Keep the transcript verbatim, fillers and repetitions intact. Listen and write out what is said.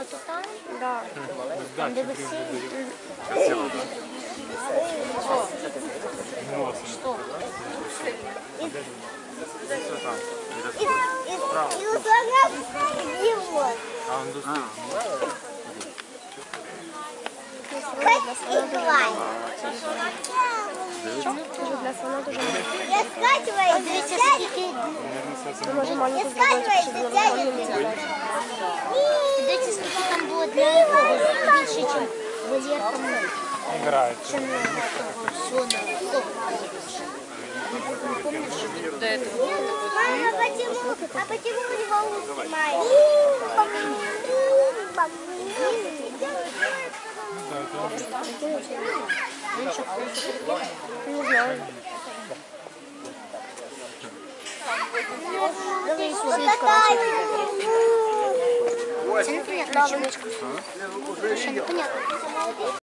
то там? Да. Там де басейн? Красиво, да? Что? Что там? И, и, и у слона его. А, он тут. Хоть и клань. Тоже для слона тоже можно. Я скачиваю, Дивіться, взять. скільки... Ми можемо Я маленьку зробити, скачиваю, щоб було взять. можливо. Дивіться, скільки там було для якого більше, ніж вольєр там. Играет. Чим слона. Не помнишь, что до этого? Мама, а почему, а почему у него уши маленькие? Не знаю. Вот такая. Це непонятно, чому. Що непонятно.